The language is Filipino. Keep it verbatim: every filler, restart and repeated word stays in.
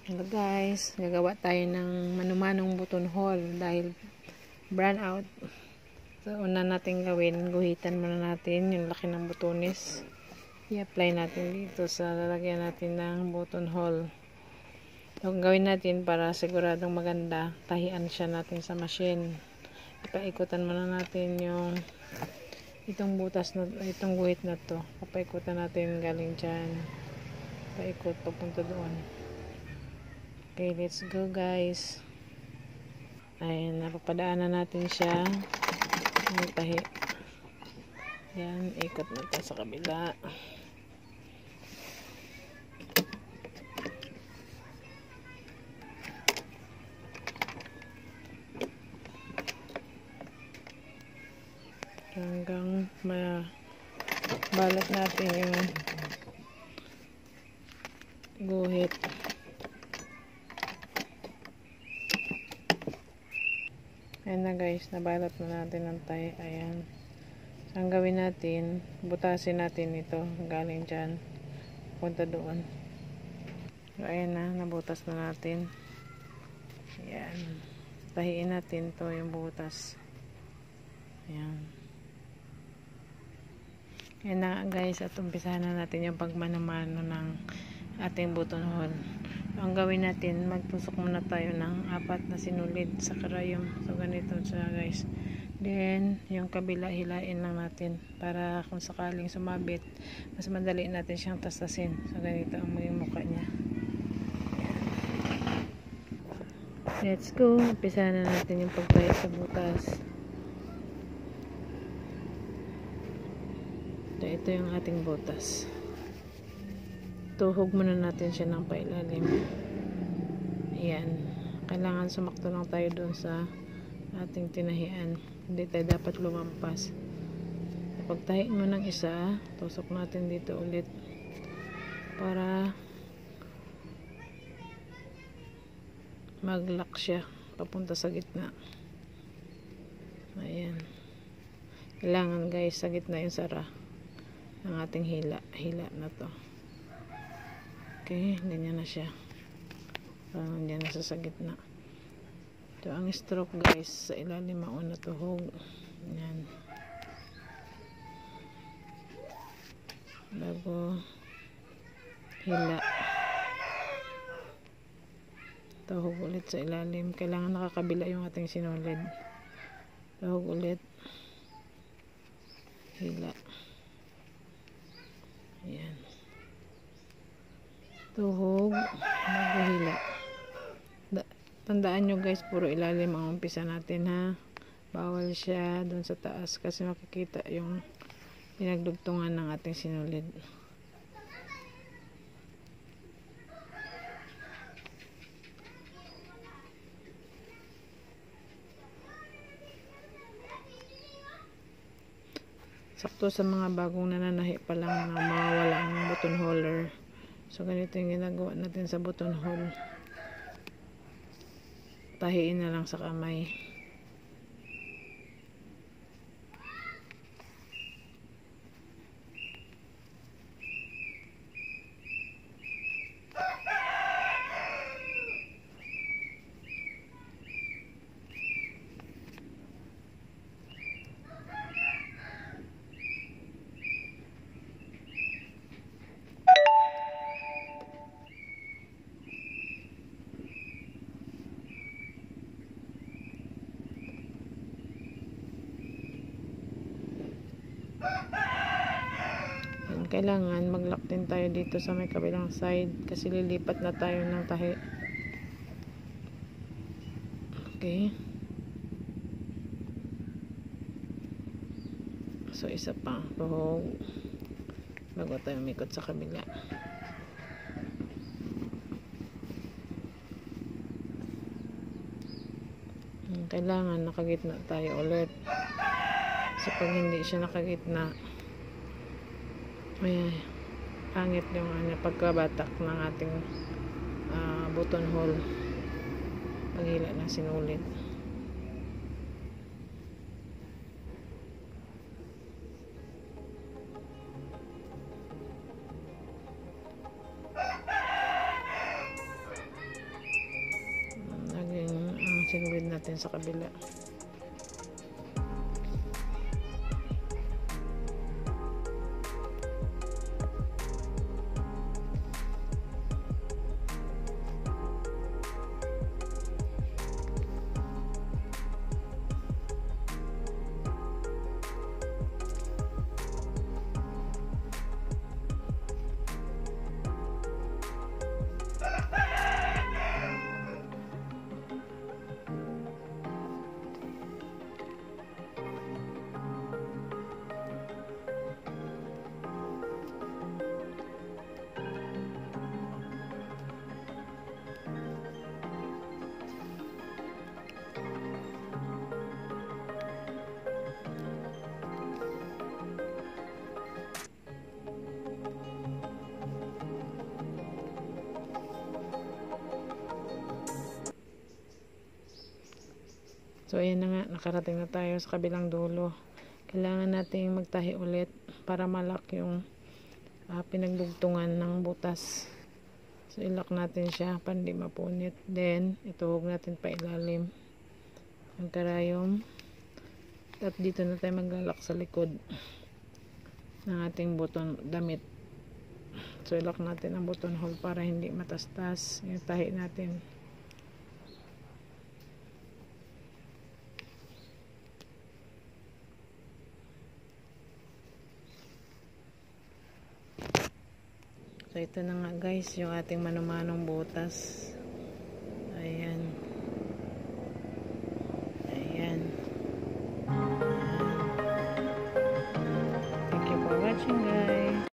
Hello guys, gagawa tayo ng manumanong button hole dahil brown out. So una natin gawin, guhitan muna natin yung laki ng butones. I-apply natin dito sa lalagyan natin ng button hole. So gawin natin para siguradong maganda, tahian siya natin sa machine. Ipaikutan muna natin yung itong butas na itong guhit na to. Papaikutan natin galing dyan. Paikot papunta doon. Okay, let's go guys. Ayan, napapadaanan natin siya. Ang tahi. Yan, ikot natin sa kabila. Hanggang mabalot natin yung guhit. Ayan na guys, nabalot na natin ng tahi. Ayan. So, ang gawin natin, butasin natin ito galing dyan punta doon. So, ayan na, nabutas na natin. Ayan. Tahiin natin to yung butas. Ayan. Ayan na guys, at umpisahan na natin yung pagmano-mano ng ating button hole. So, ang gawin natin, magtusok muna tayo ng apat na sinulid sa karayom. So, ganito siya guys. Then, yung kabila, hilain lang natin para kung sakaling sumabit, mas madali natin siyang tastasin. So, ganito ang maging mukha niya. Let's go. Umpisahan na natin yung pagtahi sa butas. So, ito yung ating butas. Tuhog muna natin siya ng pailalim. Ayan. Kailangan sumakto lang tayo doon sa ating tinahian. Hindi tayo dapat lumampas. Kapag tahiin mo ng isa, tusok natin dito ulit para mag-lock siya papunta sa gitna. Ayan. Kailangan guys sa gitna yung sara ng ating hila. Hila na to. Okay, ganyan na siya. Parang ganyan na sa gitna. Ito ang stroke guys. Sa ilalim mauna tuhog. Yan. Bago hila. Tuhog ulit sa ilalim. Kailangan nakakabila yung ating sinulid. Tuhog ulit. Hila. Ayan. Tuhog, maghihila. Tandaan nyo guys, puro ilalim ang umpisa natin ha. Bawal siya doon sa taas kasi makikita yung pinagdugtungan ng ating sinulid. Sakto sa mga bagong nananahi pa lang na mawawala ang button holer. So, ganito yung ginagawa natin sa button hole. Tahiin na lang sa kamay. Kailangan mag-lock din tayo dito sa may kabilang side kasi lilipat na tayo ng tahi. Okay. So, isa pa. Tuhog. Bago tayo umikot sa kabila. Kailangan nakagitna tayo ulit. So, pag hindi siya nakagitna, may pangit yung ano, pagkabatak ng ating uh, button hole paghila ng sinulid. sinwid natin sa kabila. So ayan na nga, nakarating na tayo sa kabilang dulo. Kailangan nating magtahi ulit para malak yung uh, pinagdugtungan ng butas. So ilak natin siya para hindi mapunit. Then ituhog natin pa ilalim ang karayom. At dito na tayo maglalak sa likod ng ating button damit. So ilak natin ang button hole para hindi matastas yung tahi natin. So ito na nga guys, yung ating manumanong butas.